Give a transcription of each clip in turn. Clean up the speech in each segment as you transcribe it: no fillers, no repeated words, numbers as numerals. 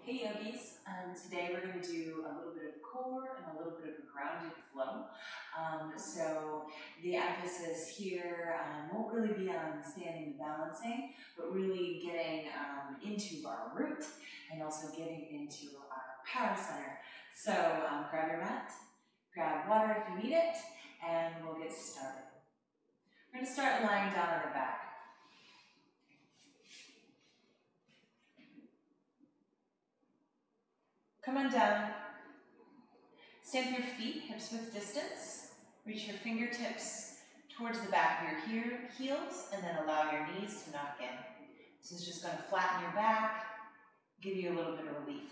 Hey yogis, today we're going to do a little bit of core and a little bit of a grounded flow. So the emphasis here won't really be on standing and balancing, but really getting into our root and also getting into our power center. So grab your mat, grab water if you need it, and we'll get started. We're going to start lying down on our back. Come on down. Stamp your feet, hips width distance. Reach your fingertips towards the back of your heels, and then allow your knees to knock in. This is just going to flatten your back, give you a little bit of relief.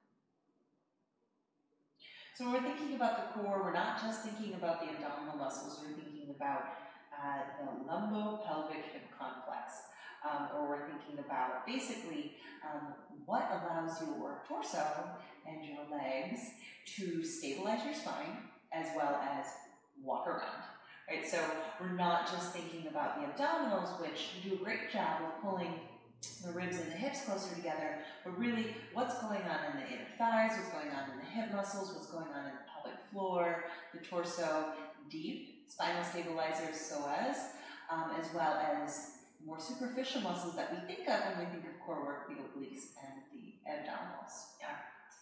So when we're thinking about the core, we're not just thinking about the abdominal muscles, we're thinking about the lumbo-pelvic hip complex. Or we're thinking about basically what allows your torso and your legs to stabilize your spine as well as walk around, right? So we're not just thinking about the abdominals, which do a great job of pulling the ribs and the hips closer together, but really what's going on in the inner thighs, what's going on in the hip muscles, what's going on in the pelvic floor, the torso, deep spinal stabilizers, as well as more superficial muscles that we think of when we think of core work, the obliques and the abdominals. Yeah.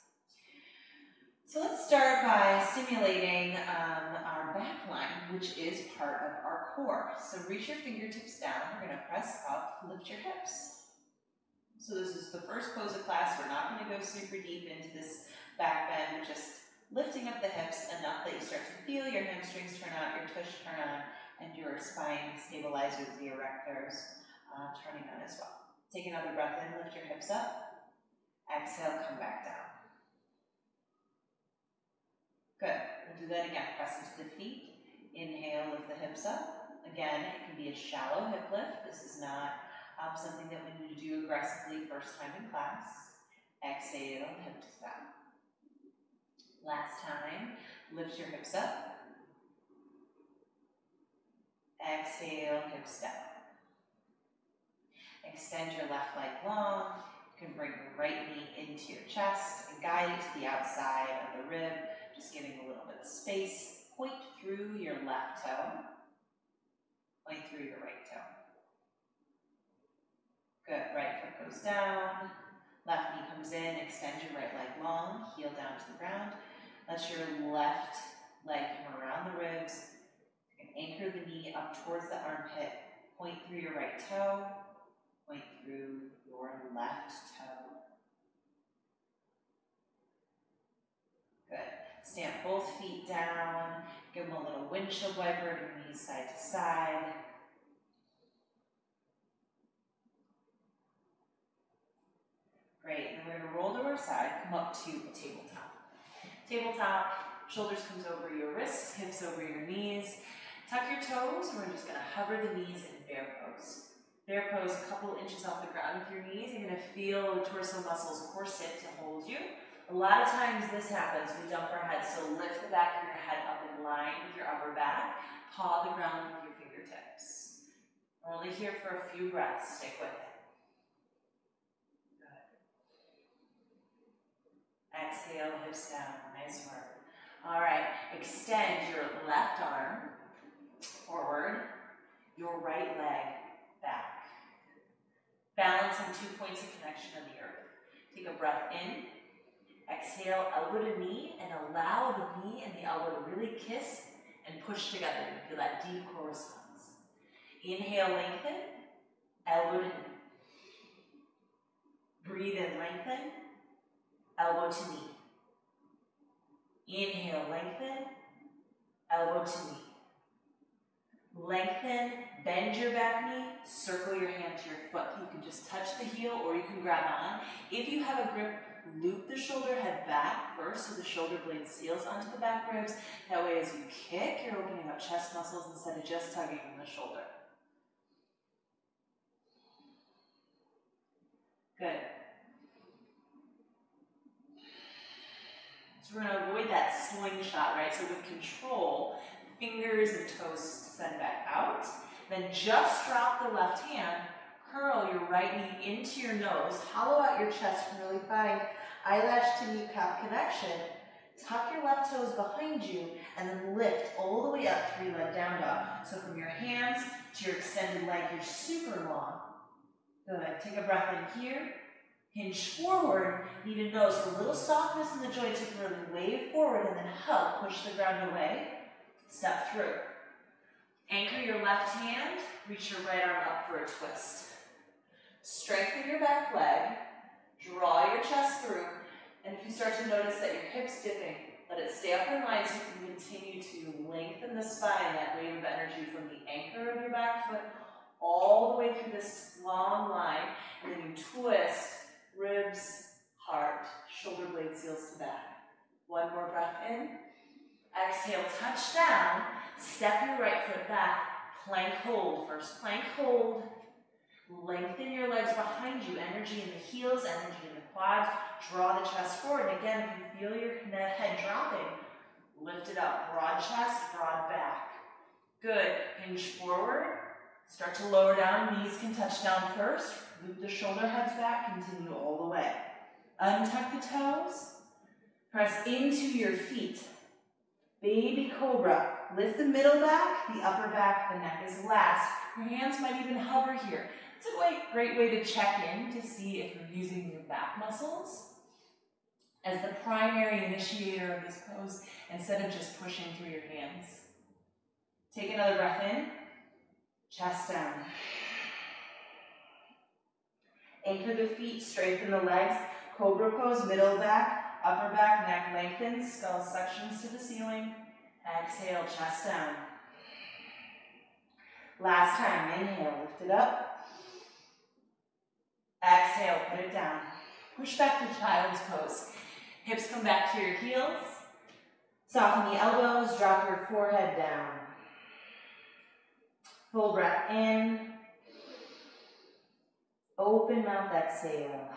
So let's start by stimulating our back line, which is part of our core. So reach your fingertips down. We're going to press up, lift your hips. So this is the first pose of class. We're not going to go super deep into this back bend. We're just lifting up the hips enough that you start to feel your hamstrings turn out, your tush turn on, and your spine stabilizers, the erectors, turning on as well. Take another breath in, lift your hips up. Exhale, come back down. Good. We'll do that again. Press into the feet. Inhale, lift the hips up. Again, it can be a shallow hip lift. This is not something that we need to do aggressively first time in class. Exhale, hips down. Last time, lift your hips up. Exhale, hips down. Extend your left leg long. You can bring your right knee into your chest and guide it to the outside of the rib, just giving a little bit of space. Point through your left toe. Point through your right toe. Good. Right foot goes down. Left knee comes in. Extend your right leg long. Heel down to the ground. Let your left leg come around the ribs. You can anchor the knee up towards the armpit. Point through your right toe. Point through your left toe. Good. Stamp both feet down. Give them a little windshield wiper of your knees side to side. Great. And we're going to roll to our side. Come up to a tabletop. Tabletop. Shoulders comes over your wrists. Hips over your knees. Tuck your toes. We're just going to hover the knees in bear pose. Bear pose, a couple inches off the ground with your knees. You're going to feel the torso muscles corset to hold you. A lot of times this happens. We dump our head, so lift the back of your head up in line with your upper back. Paw the ground with your fingertips. We're only here for a few breaths. Stick with it. Good. Exhale, hips down. Nice work. All right. Extend your left arm forward, your right leg back. Balance on 2 points of connection on the earth. Take a breath in. Exhale, elbow to knee, and allow the knee and the elbow to really kiss and push together. You feel that deep core response. Inhale, lengthen. Elbow to knee. Breathe in, lengthen. Elbow to knee. Inhale, lengthen. Elbow to knee. Lengthen, bend your back knee, circle your hand to your foot. You can just touch the heel or you can grab on. If you have a grip, loop the shoulder head back first so the shoulder blade seals onto the back ribs. That way as you kick, you're opening up chest muscles instead of just tugging on the shoulder. Good. So we're going to avoid that slingshot, right? So with control, fingers and toes send back out. Then just drop the left hand, Curl your right knee into your nose. Hollow out your chest and really find eyelash to kneecap connection. Tuck your left toes behind you and then lift all the way up, three-leg down dog. So from your hands to your extended leg, you're super long. Good. Take a breath in here. Hinge forward. Knee to nose. A little softness in the joints. You can really wave forward and then hug. Push the ground away. Step through. Anchor your left hand. Reach your right arm up for a twist. Strengthen your back leg. Draw your chest through. And if you start to notice that your hip's dipping, let it stay up in line so you can continue to lengthen the spine, that wave of energy from the anchor of your back foot all the way through this long line. And then you twist, ribs, heart, shoulder blades, heels to back. One more breath in. Exhale, touch down. Step your right foot back. Plank hold. First plank hold. Lengthen your legs behind you. Energy in the heels, energy in the quads. Draw the chest forward. And again, if you feel your head dropping, lift it up. Broad chest, broad back. Good. Hinge forward. Start to lower down. Knees can touch down first. Loop the shoulder heads back. Continue all the way. Untuck the toes. Press into your feet. Baby cobra. Lift the middle back, the upper back, the neck is last. Your hands might even hover here. It's a great way to check in to see if you're using your back muscles as the primary initiator of this pose instead of just pushing through your hands. Take another breath in, chest down. Anchor the feet, straighten the legs. Cobra pose, middle back, upper back, neck lengthens, skull suctions to the ceiling. Exhale, chest down. Last time, inhale, lift it up. Exhale, put it down. Push back to child's pose. Hips come back to your heels. Soften the elbows, drop your forehead down. Full breath in. Open mouth, exhale.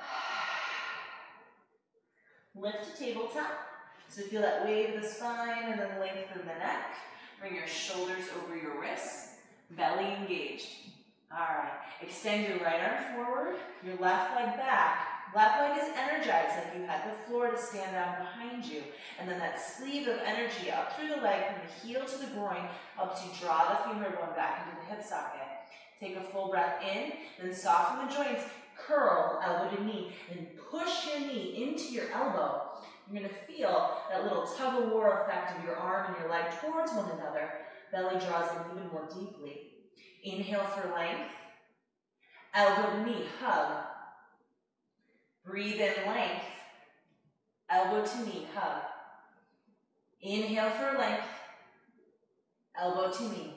Lift to tabletop. So feel that wave of the spine and then lengthen the neck. Bring your shoulders over your wrists. Belly engaged. All right. Extend your right arm forward. Your left leg back. Left leg is energized like you had the floor to stand on behind you. And then that sleeve of energy up through the leg from the heel to the groin helps you draw the femur bone back into the hip socket. Take a full breath in. Then soften the joints. Curl elbow to knee. Then push your knee into your elbow. You're going to feel that little tug-of-war effect of your arm and your leg towards one another. Belly draws in even more deeply. Inhale for length. Elbow to knee, hug. Breathe in length. Elbow to knee, hug. Inhale for length. Elbow to knee.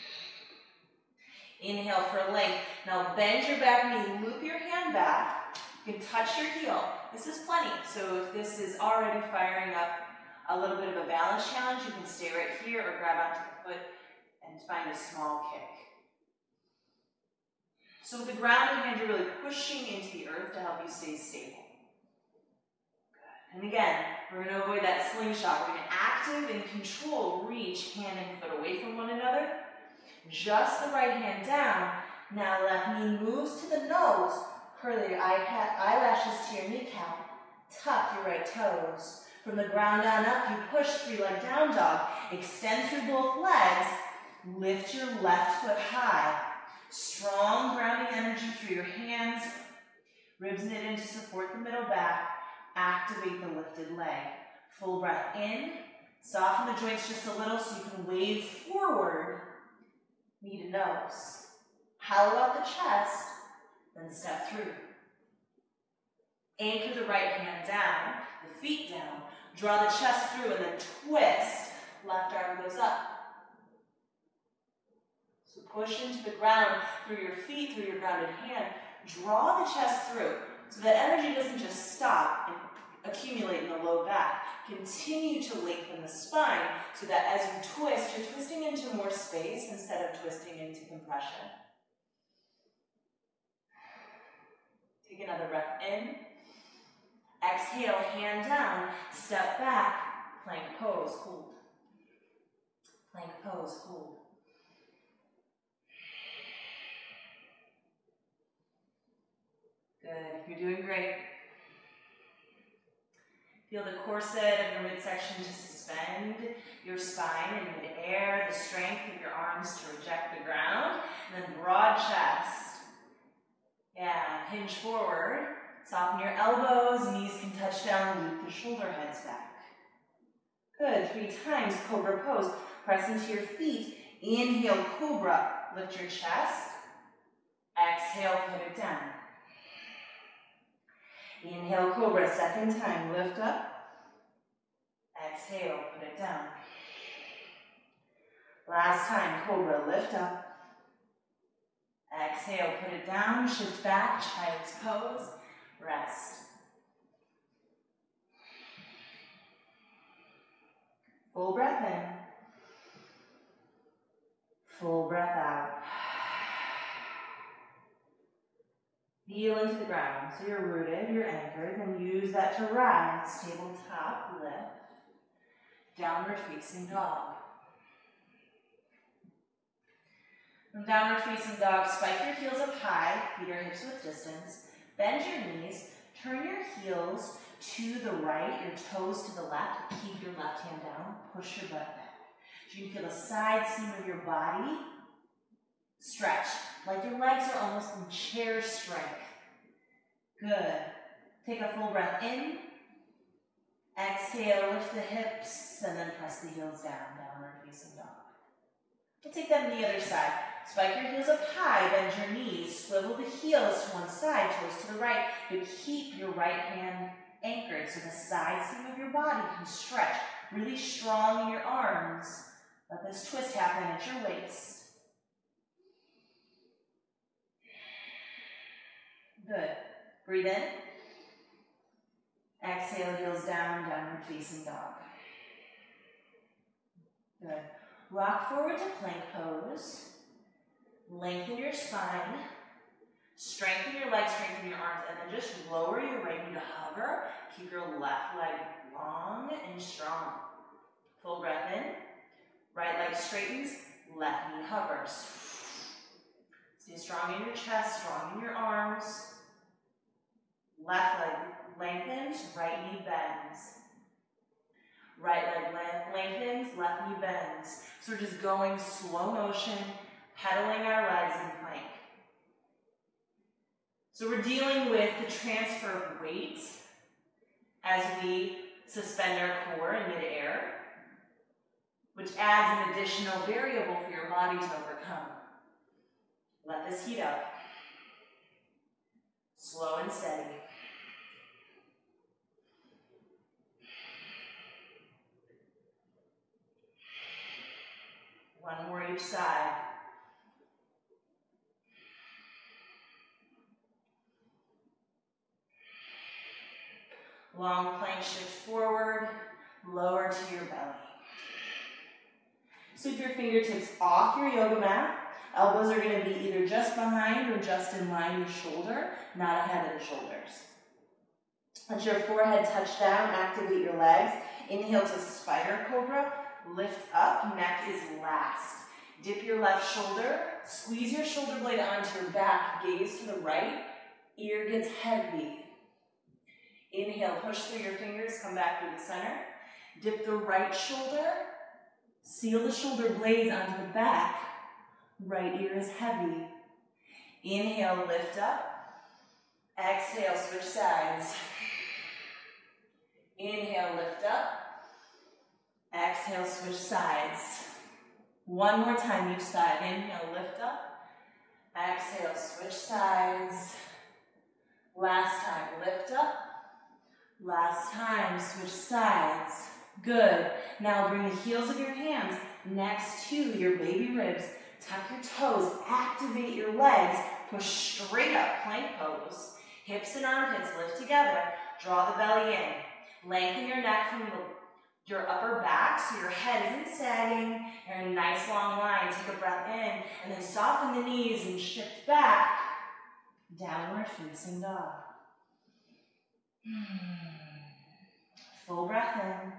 Inhale for length. Now bend your back knee, loop your hand back. You can touch your heel. This is plenty. So if this is already firing up a little bit of a balance challenge, you can stay right here or grab onto the foot and find a small kick. So with the grounded hand, you're really pushing into the earth to help you stay stable. Good. And again, we're going to avoid that slingshot. We're going to active and control reach hand and foot away from one another. Just the right hand down. Now left knee moves to the nose. Curl your eyelashes to your kneecap. Tuck your right toes. From the ground on up, you push three-leg down dog. Extend through both legs. Lift your left foot high. Strong grounding energy through your hands. Ribs knit in to support the middle back. Activate the lifted leg. Full breath in. Soften the joints just a little so you can wave forward. Knee to nose. Hollow out the chest. Then step through. Anchor the right hand down, the feet down. Draw the chest through and then twist. Left arm goes up. So push into the ground through your feet, through your grounded hand. Draw the chest through so that energy doesn't just stop and accumulate in the low back. Continue to lengthen the spine so that as you twist, you're twisting into more space instead of twisting into compression. Take another breath in. Exhale, hand down, step back, plank pose, hold. Plank pose, hold. Good, you're doing great. Feel the corset of your midsection to suspend your spine in midair, the strength of your arms to reject the ground, and then broad chest. Yeah, hinge forward, soften your elbows, knees can touch down, loop the shoulder heads back. Good, 3 times, cobra pose. Press into your feet, inhale, cobra, lift your chest, exhale, put it down. Inhale, cobra, second time, lift up. Exhale, put it down. Last time, cobra, lift up. Exhale, put it down, shift back, child's pose, rest. Full breath in. Full breath out. Feel into the ground. So you're rooted, you're anchored, then use that to rise. Tabletop, lift. Downward facing dog. From downward facing dog, spike your heels up high, feet or hips width distance. Bend your knees, turn your heels to the right, your toes to the left. Keep your left hand down, push your butt back. So you can feel the side seam of your body stretch, like your legs are almost in chair strength. Good. Take a full breath in. Exhale, lift the hips, and then press the heels down, downward facing dog. We'll take that on the other side. Spike your heels up high, bend your knees, swivel the heels to one side, toes to the right, but keep your right hand anchored so the side seam of your body can stretch. Really strong in your arms. Let this twist happen at your waist. Good. Breathe in. Exhale, heels down, downward facing dog. Good. Rock forward to plank pose. Lengthen your spine. Strengthen your legs, strengthen your arms, and then just lower your right knee to hover. Keep your left leg long and strong. Full breath in. Right leg straightens, left knee hovers. Stay strong in your chest, strong in your arms. Left leg lengthens, right knee bends. Right leg lengthens, left knee bends. So we're just going slow motion, pedaling our legs in plank. So we're dealing with the transfer of weight as we suspend our core in midair, which adds an additional variable for your body to overcome. Let this heat up. Slow and steady. One more each side. Long plank shift forward, lower to your belly. Sweep your fingertips off your yoga mat. Elbows are going to be either just behind or just in line with shoulder, not ahead of the shoulders. Let your forehead touch down, activate your legs. Inhale to spider cobra, lift up, neck is last. Dip your left shoulder, squeeze your shoulder blade onto your back, gaze to the right, ear gets heavy. Inhale, push through your fingers, come back to the center. Dip the right shoulder, seal the shoulder blades onto the back, right ear is heavy. Inhale, lift up. Exhale, switch sides. Inhale, lift up. Exhale, switch sides. One more time each side. Inhale, lift up. Exhale, switch sides. Last time, lift up. Last time, switch sides. Good. Now bring the heels of your hands next to your baby ribs. Tuck your toes, activate your legs, push straight up, plank pose. Hips and armpits lift together. Draw the belly in. Lengthen your neck from your upper back so your head isn't sagging. You're in a nice long line. Take a breath in and then soften the knees and shift back. Downward facing dog. Full breath in.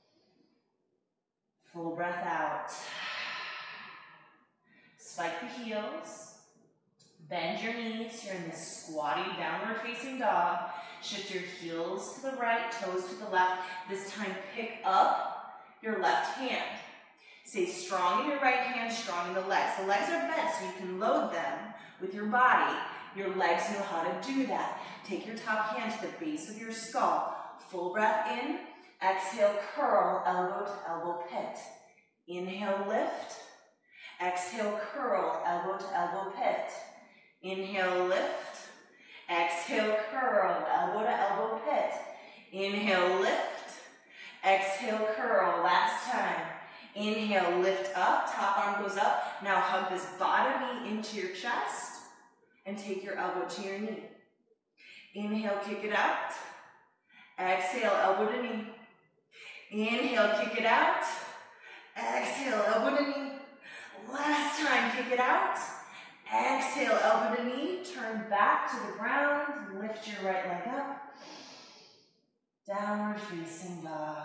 Full breath out. Spike the heels. Bend your knees. You're in this squatty downward facing dog. Shift your heels to the right, toes to the left. This time pick up your left hand. Stay strong in your right hand, strong in the legs. The legs are bent so you can load them with your body. Your legs know how to do that. Take your top hand to the base of your skull. Full breath in. Exhale, curl, elbow to elbow pit. Inhale, lift. Exhale, curl, elbow to elbow pit. Inhale, lift. Exhale, curl, elbow to elbow pit. Inhale, lift. Exhale, curl. Last time. Inhale, lift up. Top arm goes up. Now hug this bottom knee into your chest and take your elbow to your knee. Inhale, kick it out. Exhale, elbow to knee. Inhale, kick it out. Exhale, elbow to knee. Last time, kick it out. Exhale, elbow to knee. Turn back to the ground. Lift your right leg up. Downward facing dog.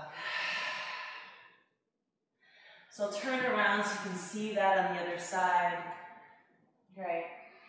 So I'll turn it around so you can see that on the other side. Great.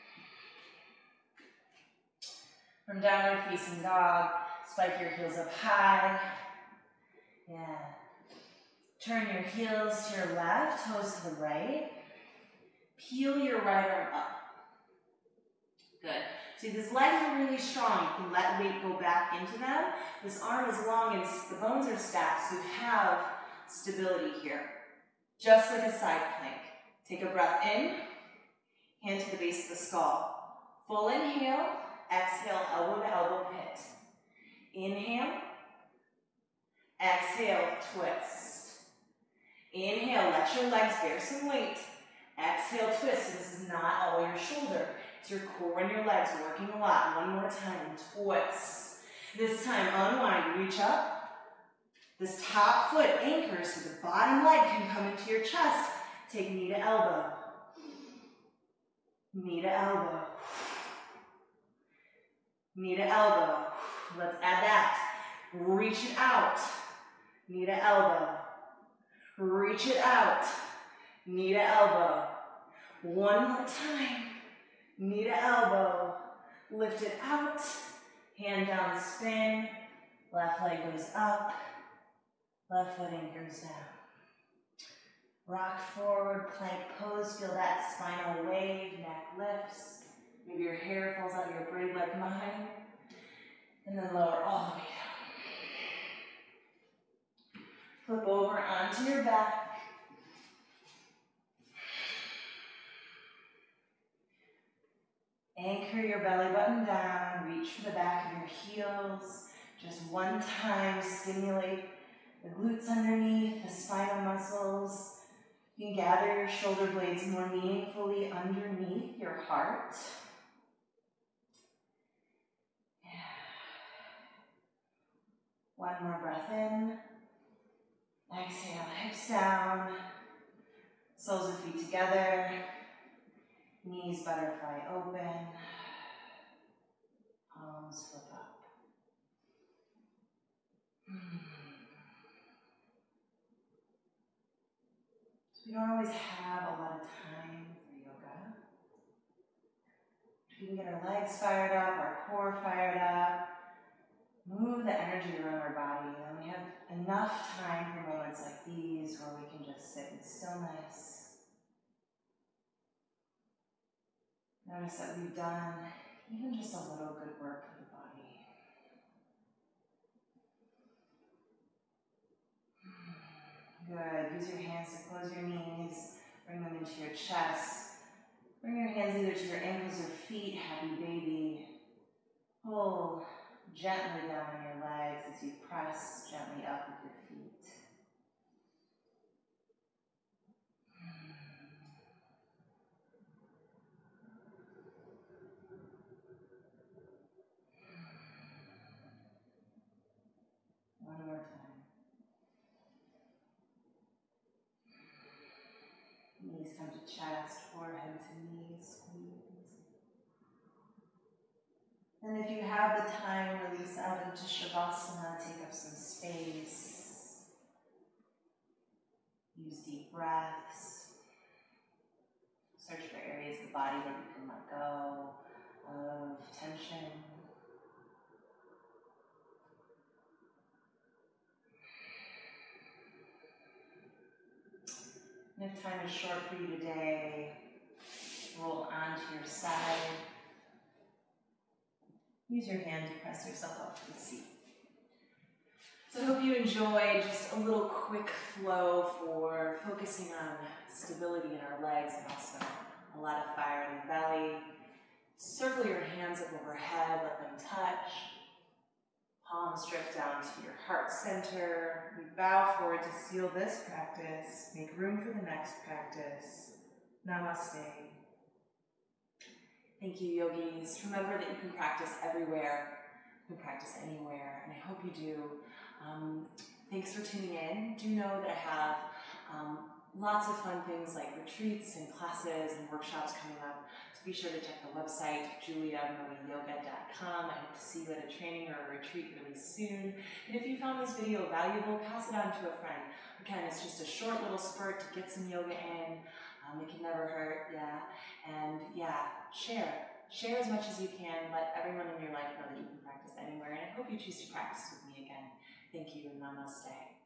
From downward facing dog, spike your heels up high. Yeah. Turn your heels to your left, toes to the right. Peel your right arm up. Good. See, these legs are really strong. You can let weight go back into them. This arm is long and the bones are stacked, so you have stability here. Just like a side plank. Take a breath in, hand to the base of the skull. Full inhale, exhale, elbow to elbow pit. Inhale, exhale, twist. Inhale, let your legs bear some weight. Exhale, twist. This is not all your shoulder. It's your core and your legs working a lot. One more time, twist. This time, unwind, reach up. This top foot anchors so the bottom leg can come into your chest. Take knee to elbow. Knee to elbow. Knee to elbow. Let's add that. Reach it out. Knee to elbow. Reach it out. Knee to elbow. One more time. Knee to elbow. Lift it out. Hand down, spin. Left leg goes up. Left foot anchors down. Rock forward, plank pose. Feel that spinal wave, neck lifts. Maybe your hair falls out of your braid like mine. And then lower all the way down. Flip over onto your back. Anchor your belly button down. Reach for the back of your heels. Just one time, stimulate the glutes underneath, the spinal muscles. You can gather your shoulder blades more meaningfully underneath your heart. One more breath in. Exhale, hips down. Soles of feet together. Knees butterfly open. Palms flip up. We don't always have a lot of time for yoga. We can get our legs fired up, our core fired up, move the energy around our body, and we have enough time for moments like these where we can just sit in stillness. Notice that we've done even just a little good work for the body. Good. Use your hands to close your knees. Bring them into your chest. Bring your hands either to your ankles or feet. Happy baby. Pull gently down on your legs as you press gently up with your feet. One more time. Knees come to chest, forehead to knees, squeeze. And if you have the time, release out into Shavasana, take up some space. Use deep breaths. Search for areas of the body where you can let go of tension. And if time is short for you today, roll onto your side. Use your hand to press yourself up to the seat. So I hope you enjoyed just a little quick flow for focusing on stability in our legs and also a lot of fire in the belly. Circle your hands up overhead, let them touch. Palms drift down to your heart center. We bow forward to seal this practice. Make room for the next practice. Namaste. Thank you, yogis. Remember that you can practice everywhere. You can practice anywhere, and I hope you do. Thanks for tuning in. Do know that I have lots of fun things like retreats and classes and workshops coming up. So be sure to check the website, juliamurrayyoga.com. I hope to see you at a training or a retreat really soon. And if you found this video valuable, pass it on to a friend. Again, it's just a short little spurt to get some yoga in. It can never hurt, yeah. And yeah, share. Share as much as you can. Let everyone in your life know that you can practice anywhere. And I hope you choose to practice with me again. Thank you and namaste.